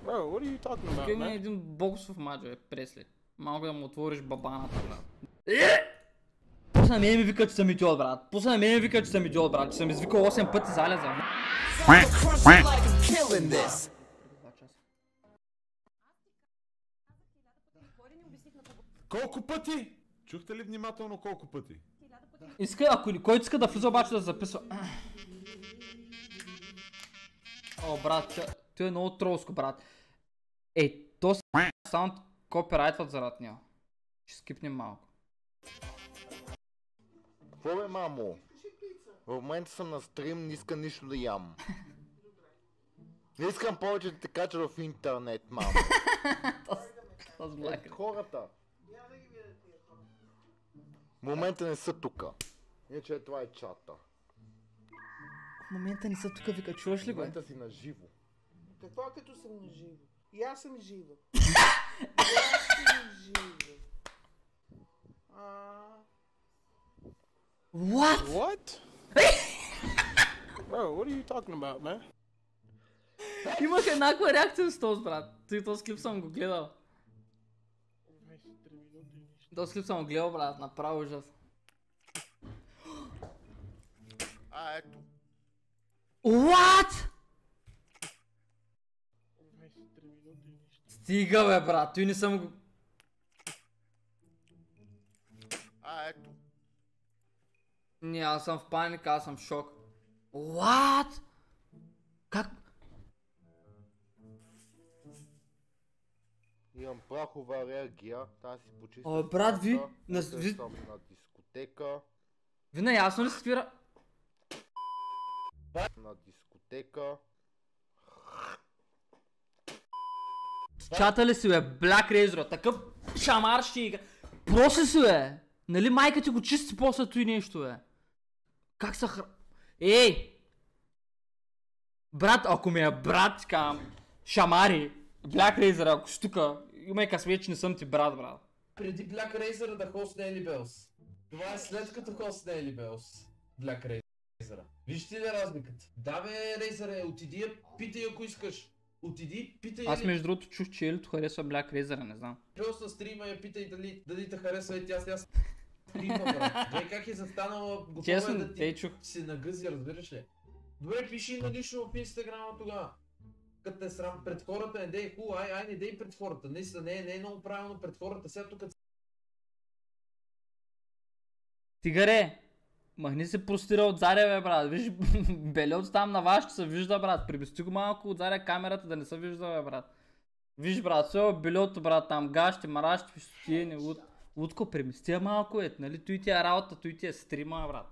Bro, what are you talking about, Има man? един боксов мач, бе, Пресли. Малко да му отвориш бабаната, брат. После на мен ми вика, че съм идиот, брат. После на мен ми вика, че съм идиот, брат. Че съм извикал 8 пъти залеза. Колко пъти? Чухте ли внимателно колко пъти? Който иска да влиза обаче да записва. О, брат, той е много тролско, брат. То саунд копирайтват заради него. Ще скипнем малко. Какво бе, мамо? В момента съм на стрим, не искам нищо да ям. Не искам повече да те кача в интернет, мамо. Хората. В момента не са тука. Иначе това е чата. В момента не са тука, вика, чуваш ли В го? момента си на живо. Какво като съм на живо? И аз съм жива. И аз съм жива. What? What? Bro, what are you talking about, man? Имах еднаква реакция с този, брат. Този клип съм го гледал. Този клип съм го гледал, брат, направо ужас. Ето. What? Стига, бе, брат, той не съм го... Ето. Не, аз съм в паника, аз съм в шок. What? Как? Имам прахова алергия, тази си почистя. О, брат, ви... Съм на дискотека. Ви наясно ли се спира? На дискотека. Чата ли си, бе, Black Razor, такъв шамар ще ига. После си, бе. Нали майка ти го чисти после той нещо, бе. Как са Ей! Брат, ако ми е брат, кам, шамари, Black Razor, ако си тука, имай късмет, че не съм ти брат. Преди Black Razor да хостне Eli Bells. Това е след като хостне Eli Bells. Black Razor. Вижте ли разликата? Да бе, Razor, отиди питай ако искаш. Отиди, питай. Аз между другото чух, че Елито харесва Black Razor, не знам. Просто на стрима я питай дали те харесва и тя стрима, брат. Гледай как е застанала, готова да ти се нагъзи, разбираш ли? Добре, пиши на лично в Инстаграма тогава. Като те срам пред хората, не дей хубаво, ай не дей пред хората. Наистина не е много правилно пред хората, сега тук... Тигаре! Махни се простира от заря, бе, брат. Виж, белиот там на вашето се вижда, брат. Прибести го малко от заря камерата да не се вижда, бе, брат. Виж, брат, все белиото, брат, там гащи, маращи, пищотиени, Утко, премести я малко, нали? Той ти е работа, той ти е стрима, брат.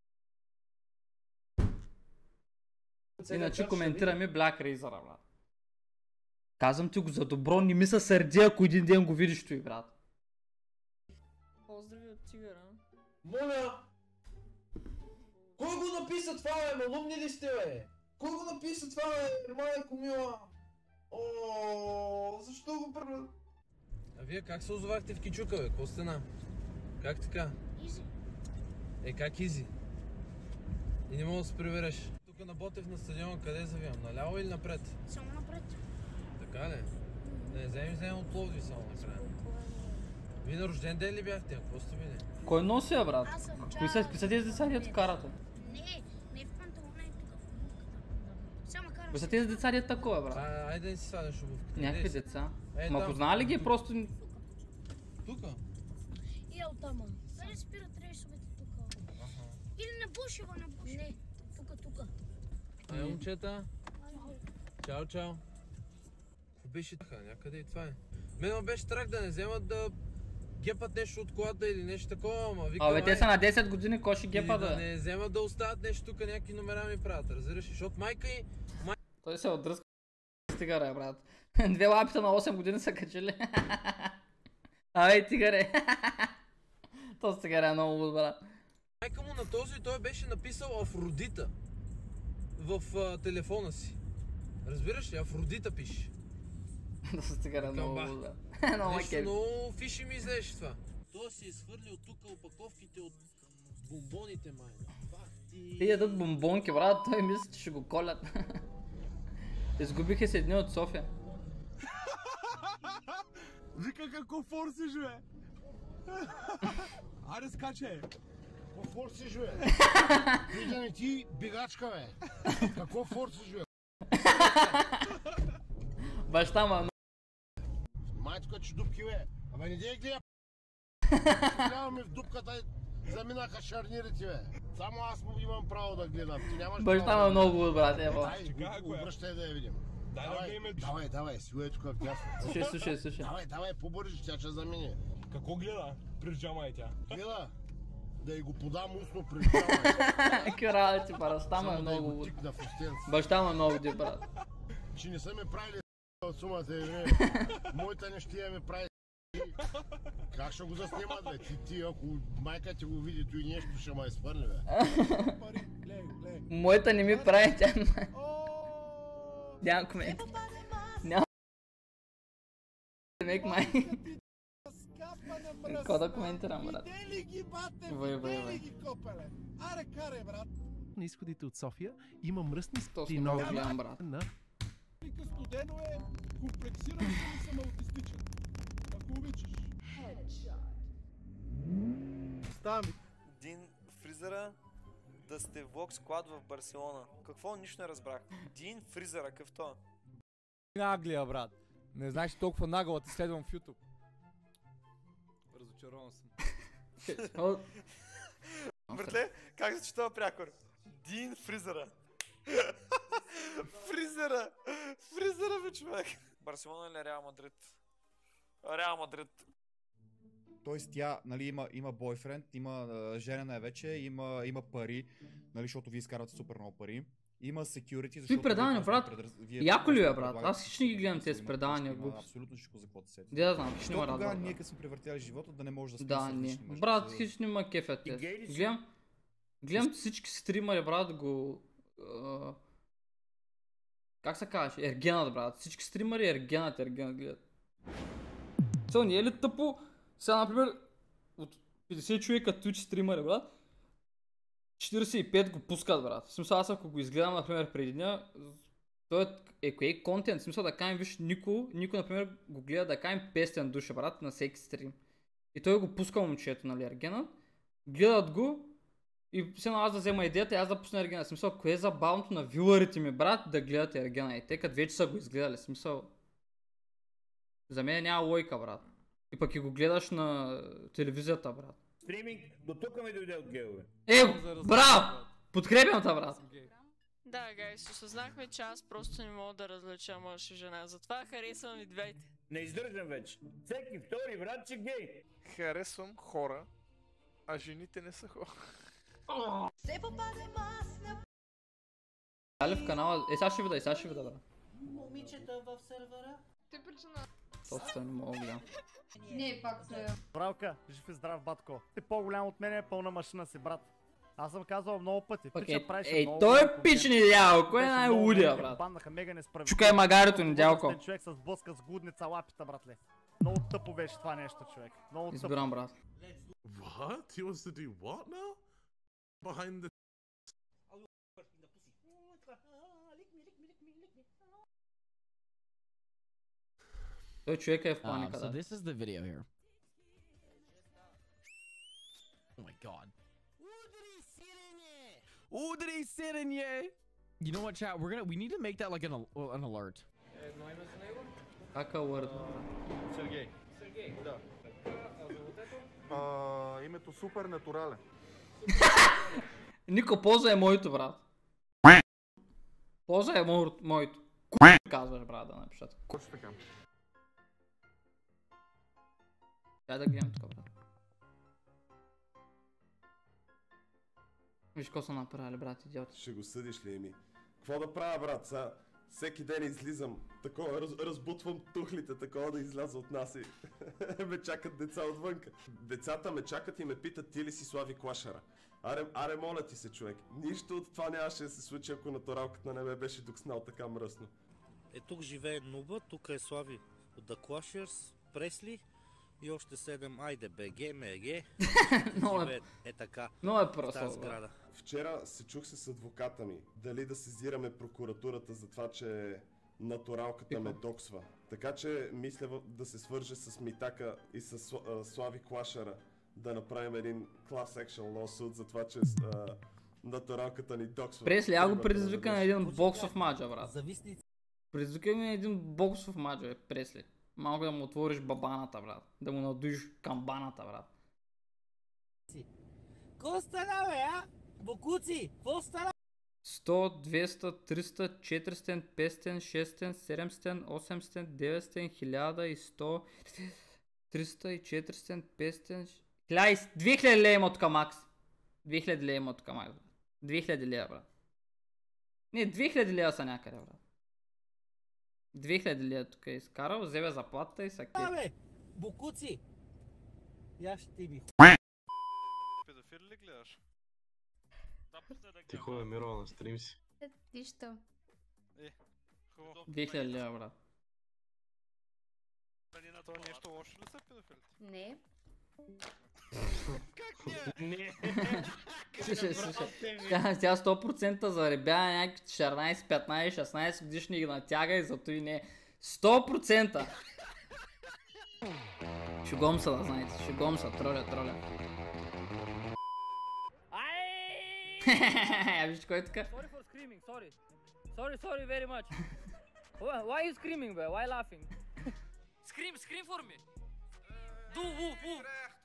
Иначе коментираме Black Razor, брат. Казвам ти го за добро, не ми се сърди, ако един ден го видиш той, брат. Поздрави от Тигъра. Моля! Кой го написа това, бе? Малумни ли сте, бе? Кой го написа това, бе? Майко мила! Защо го правя? А вие как се озовахте в Кичука, бе? Какво стана? Как така? Изи. Как изи? И не мога да се прибереш. Тук на Ботев на стадиона, къде завивам? Наляво или напред? Само напред. Така ли? Да не вземем от Пловдив само накрая. Вие на рожден ден ли бяхте? Какво сте били? Кой носи, бе, Аз брат? съм Кои са тези деца, дето карате? Не в панталона и тук в обувката. Само карам. Кои са тези деца, дето такова, брат? Айде да си садеш обувката. Някакви деца. Ма Ма познава ли ги просто... Тука? И оттама. Дали спират рейсовете тук? Или на Бушева, на Бушева? Не, тук. Ай, момчета. Чао. Какво беше така? Някъде и това е. Мен беше страх да не вземат да гепат нещо от колата или нещо такова, ама викам... Абе, те са на 10 години, кой ще гепа да да... не вземат да остават нещо тук, някакви номера ми правят, разбираш? Защото майка и... Той се отдръска стигаре, брат. Две лапите на 8 години са качили. Абе, тигаре. То стигаре е много луд, брат. Майка му на този той беше написал Афродита в телефона си. Разбираш ли? Афродита пише. То стигаре е много луд, брат. Нещо много фиши ми излезеш това. Той си изхвърли от тук опаковките от бомбоните, майна. Те ядат бомбонки, брат, той мисли, че ще го колят. Изгубиха се едни от София. Вика какво форсиш, бе? Аре скачай! Какво форсиш, бе? Виждане ти бегачка, бе! Какво форсиш, бе? Баща ма, Май тук, че дупки, бе! Ама не дей гледа, гледаме в дупката, заминаха шарнирите, бе! Само аз имам право да гледам, ти нямаш баща ма много луд, брат, ево. Дай, обръщай да я видим. Давай, силует тук в дясно. Слушай. Давай, по-бързо, тя ще замине. Какво гледа? Прижама е тя. Гледа, да й го подам устно през джама. Крале ти, брат, стама е много луд. Баща ма много ди, брат. Че не са ме правили от сумата и време. Моята нещия ме прави. Как ще го заснимат, бе? Ти, ако майка ти го види, то и нещо ще ме изпърне, бе. Моята не ми прави, тя няма комент. Няма комент, май. Какво да коментирам, брат? Вай. Аре, каре, брат. На изходите от София има мръсни Точно много гледам, брат. на... Студено е, комплексиран и съм аутистичен. Ако обичаш. Ставам Дин Фризера да сте влог склад в Барселона. Какво? Нищо не разбрах. Дин Фризера, къв то? Наглия, брат. Не знаеш толкова нагъл, те следвам в YouTube. Разочарован съм. Братле, как се читава прякор? Дин Фризера. Фризера, бе, човек. Барселона или Реал Мадрид? Реал Мадрид. Тоест тя, нали, има бойфренд, има женена е вече, има пари, нали, защото вие изкарвате супер много пари. Има security, защото... Стои предавания, брат. Яко ли е, брат? Аз хищ не ги гледам тези предавания, глупост. Абсолютно всичко за какво се сети. Да, знам, хищ не ма радва. Тогава ние като сме превъртяли живота, да не може да сме Да, не. Брат, хищ не ма кефят тези. Гледам всички стримари, брат, го... Как се казваш? Ергенът, брат. Всички стримари ергенът гледат. Цел, не е ли тъпо? Сега, например, от 50 човека Twitch стримари, брат, 45 го пускат, брат. В смисъл, аз ако го изгледам, например, преди дня, той е контент. В смисъл, да кажем, виж, никой, например, го гледа, да кажем 500 души, брат, на всеки стрим. И той го пуска момчето, нали, ергенът. Гледат го и все аз да взема идеята и аз да пусна ергена. В смисъл, кое е забавното на виларите ми, брат, да гледат ергена. И те като вече са го изгледали, в смисъл, за мен няма лойка, брат. И пък и го гледаш на телевизията, брат. Стриминг, до тук ми дойде от гейове. Браво! Подкрепям те, брат. Да, гайс, осъзнахме, че аз просто не мога да различа мъж и жена. Затова харесвам и двете. Не издържам вече. Всеки втори брат, че гей. Харесвам хора, а жените не са хора. Дали в канала... сега ще вида, брат. Момичета в сервера. Ти причина. Точно не мога гледам. Не, пак се... Бравка, жив и здрав, батко. Ти по-голям от мен е пълна машина си, брат. Аз съм казвал много пъти. Той е пич недялко, кой е най-лудия, брат? Чукай магарито недялко. Човек с блъска с гудница лапита, братле. Много тъпо беше това нещо, човек. Много тъпо. Избирам, брат. What? He wants to do what now? Behind the... Той човек е в паника, So да. this is the video here. Oh my god. Udri Sirenye! You know what, chat? We need to make that like an alert. Как е алърт? Сергей. Да. Името Супер Натурален. Нико, полза е моето, брат. Полза е моето. Казваш, брат, да напишат. Точно така. Дай да гледам тук, брат. Виж какво са направили, брат, идиоти. Ще го съдиш ли, Еми? Какво да правя, брат? Сега всеки ден излизам, такова, разбутвам тухлите, такова да изляза от нас и ме чакат деца отвънка. Децата ме чакат и ме питат, ти ли си Слави Клашара? Аре, моля ти се, човек. Нищо от това нямаше да се случи, ако натуралката не ме беше докснал така мръсно. Тук живее Нуба, тук е Слави от The Clashers, Пресли и още 7, айде БГ, МГ. Живеят така, в тази сграда. Вчера се чух се с адвоката ми, дали да сезираме прокуратурата за това, че натуралката ме доксва. Така че мисля да се свържа с Митака и с Слави Клашера да направим един class action lawsuit за това, че натуралката ни доксва. Пресли, я го предизвика на един боксов матч, брат. Предизвикай ми на един боксов матч, бе, Пресли. Малко да му отвориш бабаната, брат. Да му надуиш камбаната, брат. Ко стана, бе, а? Бокуци, ко стана? 100, 200, 300, 400, 500, 600, 700, 800, 900, 1100, 300 и 400, 500... 2000 лея има тука, Макс. 2000 лея има тука, Макс. 2000 лея, брат. Не, 2000 лея са някъде, брат. 2000 лея тук е изкарал, вземе заплатата и са кей. Бе, бокуци! Я ще ти би. Педофил ли гледаш? Ти хубаво, Миро, на стрим си. Нищо. Хубаво. 2000 лея, брат. Това нещо лошо ли са педофилите? Не. Как не? Слушай, тя 100% заребява някакви 14, 15, 16 годишни ги натяга и зато и не. 100%! Шугом са, да знаете, шугом са, троля. Виж кой е така? Sorry for screaming, sorry very much. Why you screaming, bro? Why laughing? Scream for me. Do woo.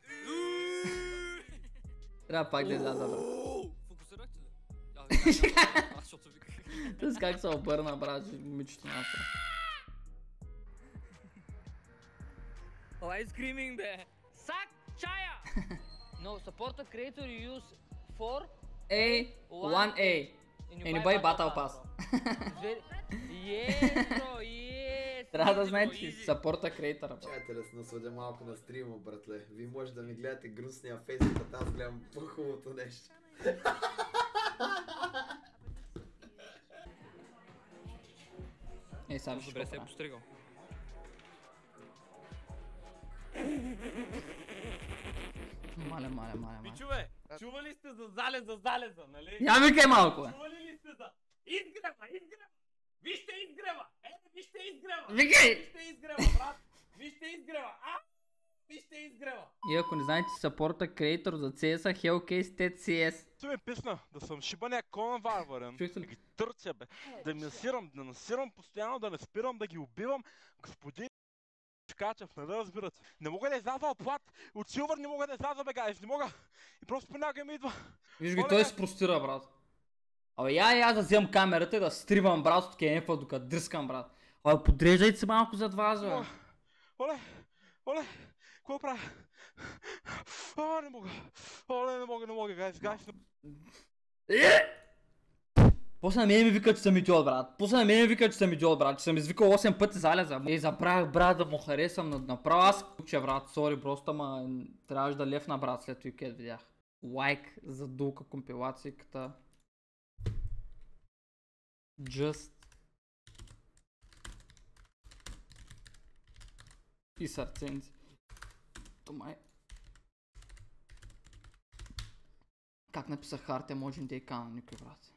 Трябва пак да изляза, брат. Фокусирахте ли? Аз защото виках. Тъс как се обърна, брат, момичето на автора. Why screaming, бе? Сак чая! No, support a creator you use for A1A. And you buy Battle Pass. Yes, bro, yes! Трябва да знаете, че съпорта креатора. Чайте да се насладя малко на стрима, братле. Вие може да ми гледате гръсния фейсбук, а аз гледам по-хубавото нещо. Сега виж добре се е постригал. Маля. Пичове, чували сте за залеза, нали? Я викай малко, бе. Чували ли сте за изгрева? Вижте изгрева! Вижте изгрева! Викай! Вижте изгрева, брат! Вижте изгрева! Вижте изгрева! И ако не знаете, съпорта креатор за CS-а, Hellcase TED CS. Това ми е писна, да съм шибаня Конан Варварен, да ги търся, бе, да насирам постоянно, да не спирам, да ги убивам, господин Качев, не да разбирате. Не мога да изляза от плат, от Силвър не мога да изляза, бе, гайз, не мога. И просто понякога ми идва. Виж ги, той се простира, брат. Абе, я да вземам камерата и да стримам, брат, от кенефа, докато дръскам, брат. Абе, подреждайте се малко зад вас, бе. Оле, какво правя? Не мога, гайз. После на мен ми вика, че съм идиот, брат. Че съм извикал 8 пъти залеза. Забравях, брат, да му харесам направо аз. Че, брат, сори, просто трябваше да лефна, брат, след уикенд видях. Лайк за дулка компилацията. Just. И сърценци. Томай. Как написах харте, може да и кана никой, брат.